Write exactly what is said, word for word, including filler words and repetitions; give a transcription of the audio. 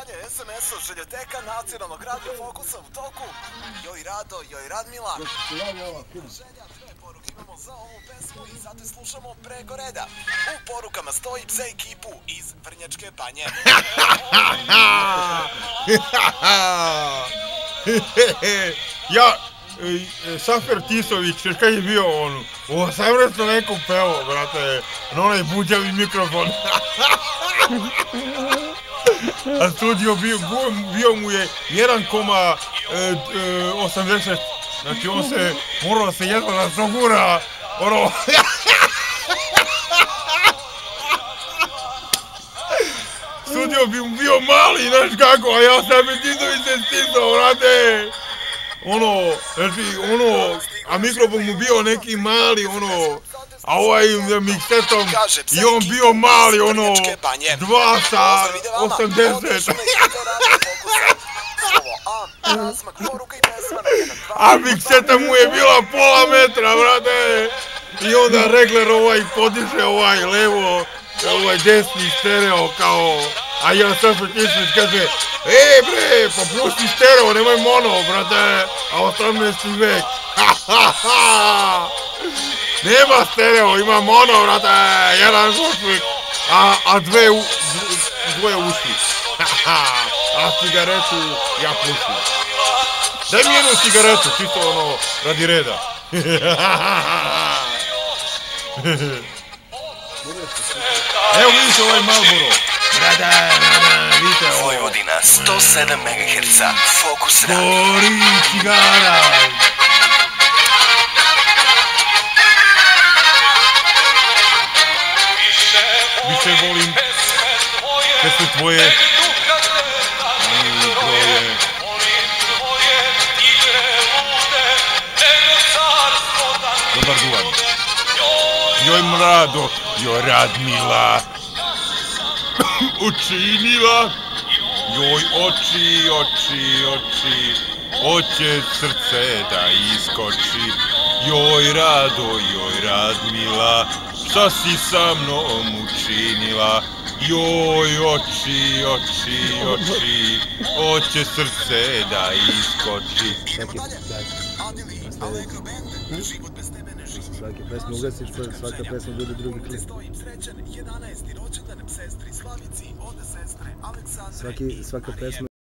dalje, es em es od željoteka nacionalnog radio Fokusa u toku. Joj Rado, joj Radmila. Želja, dve poruke imamo za ovu pesmu i zato je slušamo preko reda. U porukama stoji za ekipu iz Vrnjačke Banje. Ja, Safer Tisović, kad je bio on, u osamnaestom veku peo, brate, na onaj buđavi mikrofon. A studio bio, bio mu je jedan komad osamdeset, znači on se morao se jedva da zogura, ono... Studio bi mu bio mali, znaš kako, a ja sam bi Tisović se stisao, brate. Ono, znači, ono, a mikrofon mu bio neki mali, ono, a ovaj miksetom i on bio mali, ono, dva sa osamdeset. A mikseta mu je bila pola metra, brate. I onda regler ovaj podiže ovaj levo, ovaj desni stereo kao, a ja sam se Tisović kaže, e bre, pa pusti stereo, nemoj mono, brate, a osamnaesti vek, ha ha ha, nema stereo, ima mono, brate, jedan zvučnik, a, a dve, u, dvoje uši, ha ha, a cigaretu ja pušim. Daj mi jednu cigaretu, čisto ono, radi reda. Evo vidite ovaj Marlboro. Brada, brada, vidite ovo. Vojvodina, sto sedam megaherca, Fokus Radio. Gori cigara. Više volim pesme tvoje i broje. Dobar duvan. Joj mlado, joj Radmila učinila, joj oči, oči, oči, hoće srce da iskoči. Joj Rado, joj Radmila, šta si sa mnom učinila? Joj oči, oči, oči, hoće srce da iskoči. Svake pesme ugasiš, svaka pesma bude drugi klip. Svaki, svaka pesma